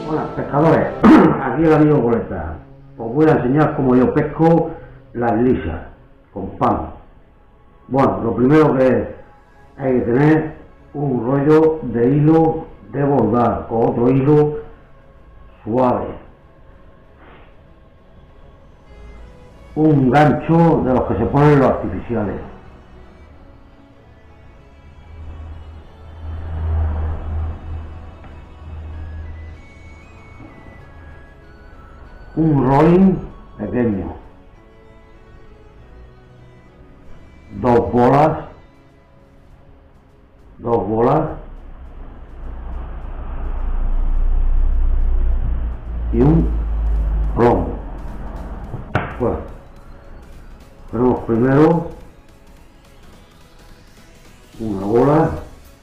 Buenas pescadores, aquí el amigo Goleta. Os voy a enseñar cómo yo pesco las lisas con pan. Bueno, lo primero que hay que tener un rollo de hilo de bordar o otro hilo suave, un gancho de los que se ponen los artificiales, un rolling pequeño, dos bolas y un plomo. Bueno, ponemos primero una bola,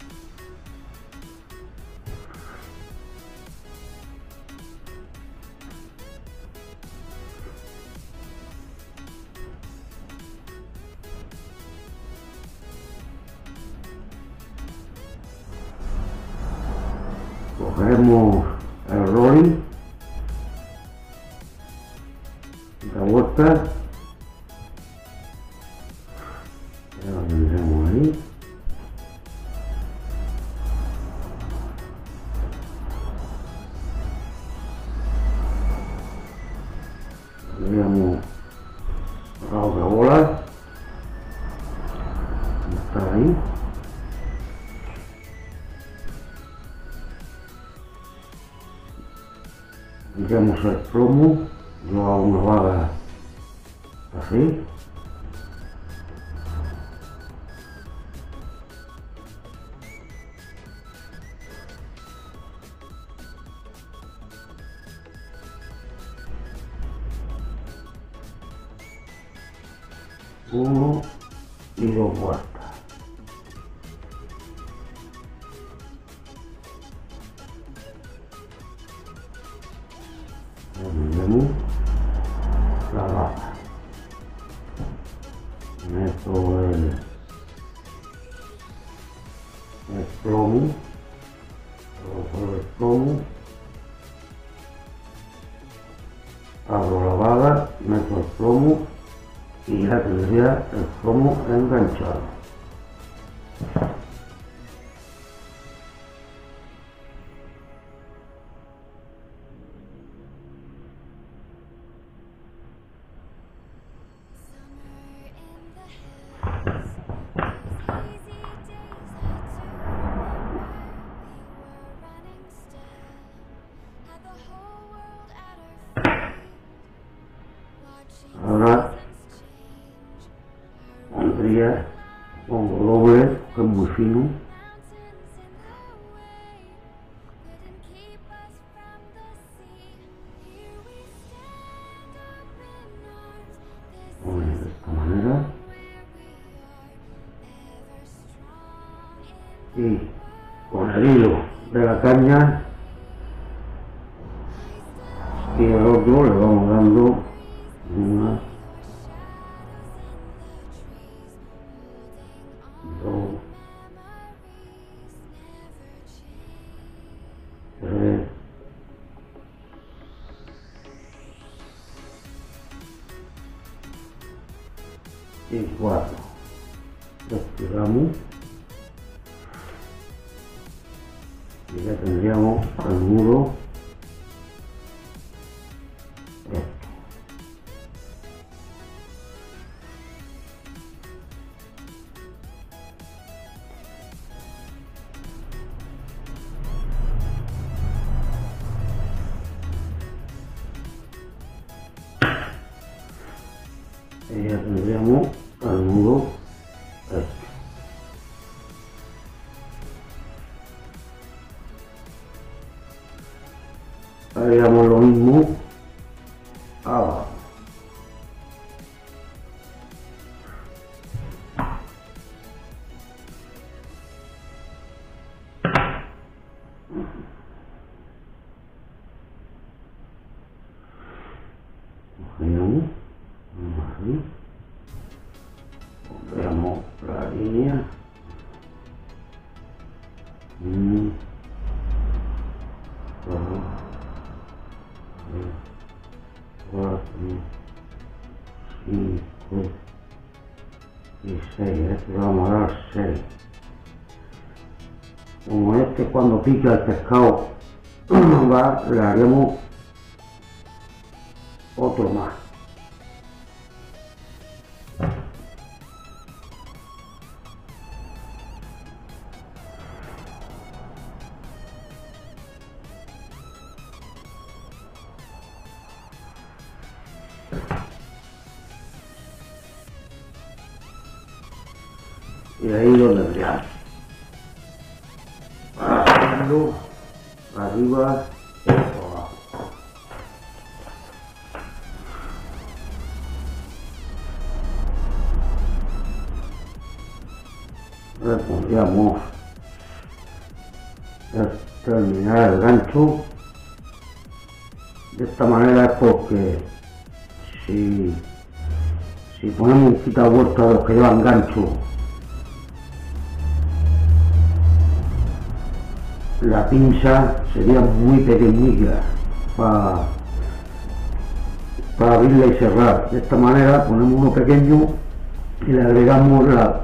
cogemos el rolling, la vuelta, ya lo tendremos ahí, pondríamos la otra bola, está ahí. Pondremos el plomo, yo hago una vaga así, uno y dos vueltas. Ponemos la vaca, meto el plomo, coloco el plomo, abro la vaga, meto el plomo y ya tendría el plomo enganchado. Ahora pongo doble, que es muy fino, de esta manera, y con el hilo de la caña y el otro le vamos dando una, dos, tres, y cuatro. Estiramos y ya tendríamos el nudo. Y ya tendríamos el nudo hecho. Haríamos lo mismo abajo. Cogemos así, pondremos la línea, 1, 2, 6. Como este cuando pica el pescado le haremos otro más. Y ahí lo tendríamos. Arriba y abajo. Le pondríamos terminar el gancho. De esta manera es porque si ponemos un quitavuelta de los que llevan gancho, la pinza sería muy pequeñita para abrirla y cerrar. De esta manera ponemos uno pequeño y le agregamos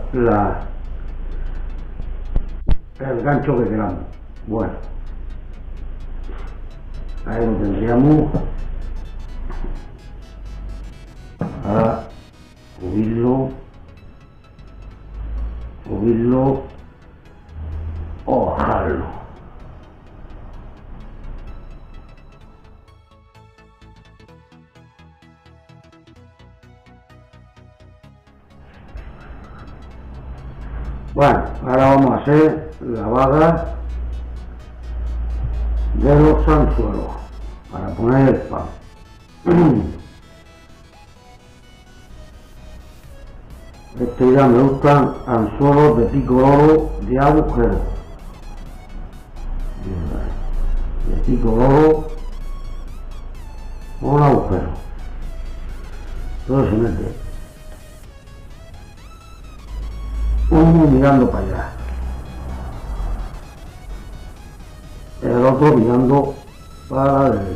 el gancho que queramos. Bueno, ahí lo tendríamos. Ahora subirlo o bajarlo. Bueno, ahora vamos a hacer la vaga de los anzuelos para poner el pan. Este ya me gustan anzuelos de pico loro de agujero. De pico loro con agujero. Todo se mete. Uno mirando para allá, el otro mirando para la derecha.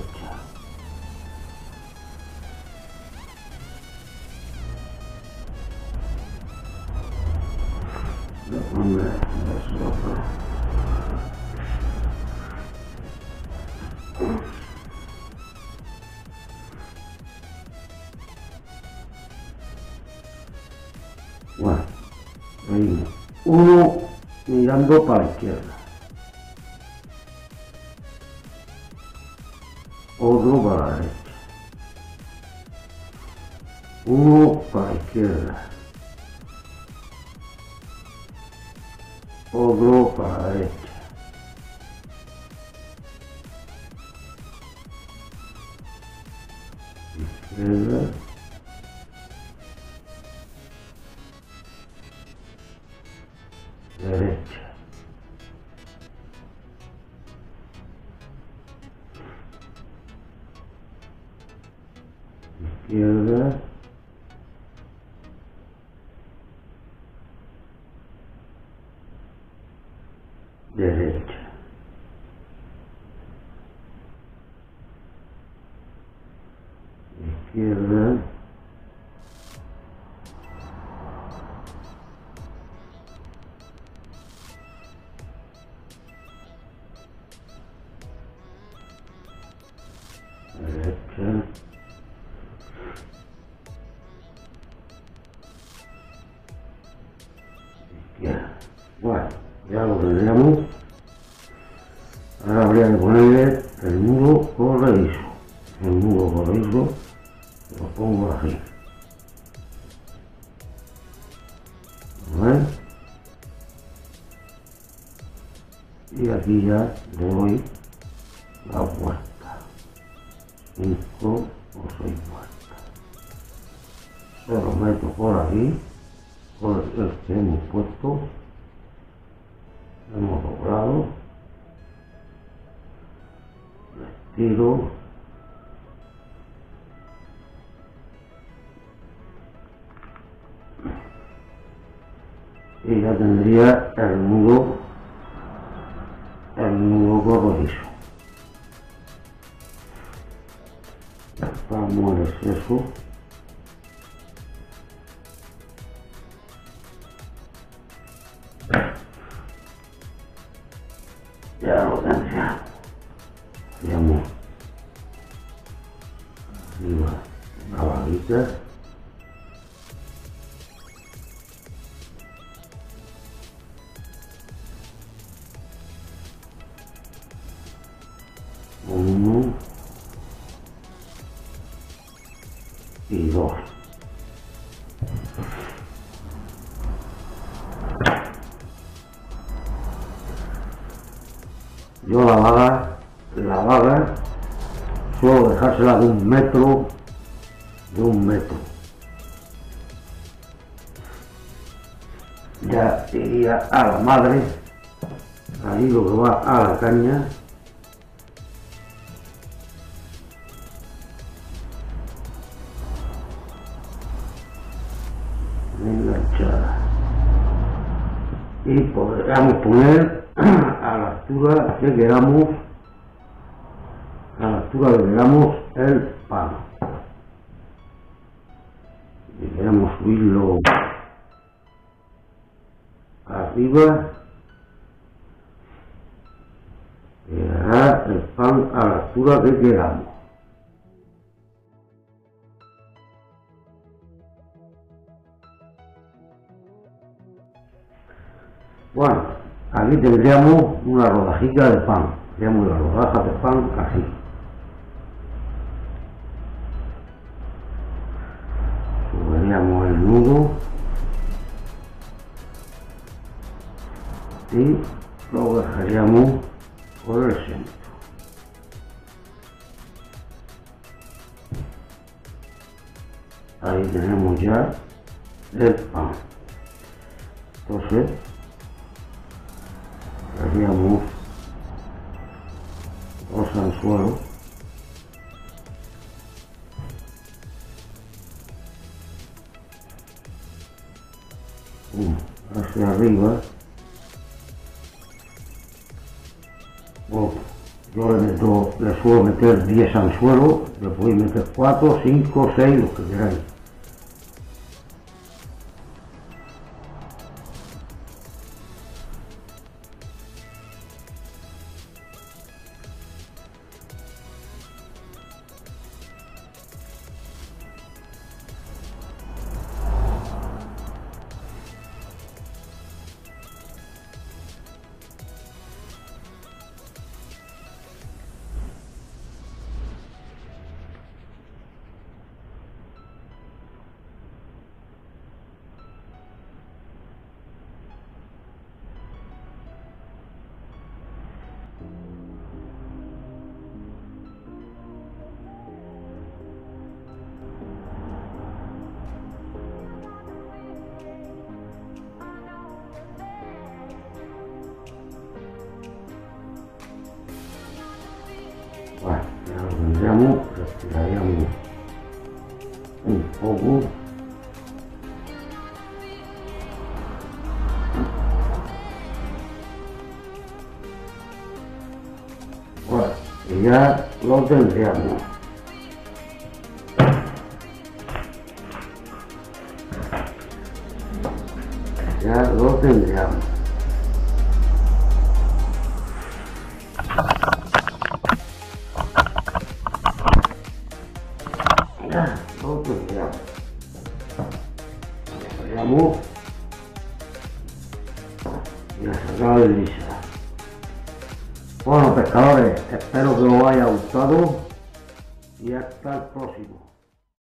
Bueno, ahí uno mirando para la izquierda, otro para la derecha, uno para la izquierda, otro para la derecha. Izquierda, derecha. Izquierda, derecha. Izquierda, derecha, izquierda. Bueno, ya lo tendríamos. Ahora habría que ponerle el nudo corredizo. El nudo corredizo lo pongo así. ¿Ves? Y aquí ya le doy la vuelta. 5 o 6 vueltas. Se lo meto por aquí, por el que hemos puesto. Hemos doblado. Tiro. Y ya tendría el nudo corredizo. Vamos al exceso. Ya lo tendría. Hacíamos arriba una vaguita. Uno y dos. Yo la vaga suelo dejársela de un metro, ya iría a la madre, ahí lo que va a la caña. Enganchada, y podríamos poner a la altura que queramos, el pan. Si queremos subirlo arriba, quedará el pan a la altura que queramos. Bueno, aquí tendríamos una rodajita de pan, tendríamos la rodaja de pan así. Subiríamos el nudo y lo dejaríamos por el centro. Ahí tenemos ya el pan. Entonces haríamos dos anzuelos hacia arriba. Yo le suelo meter 10 anzuelos, le podéis meter 4, 5, 6, los que queráis. Bueno, ya lo tendríamos, retiraríamos un poco. Bueno, y ya lo tendríamos. Ya lo tendríamos. Y a sacar el lisa. Bueno, pescadores, espero que os haya gustado y hasta el próximo.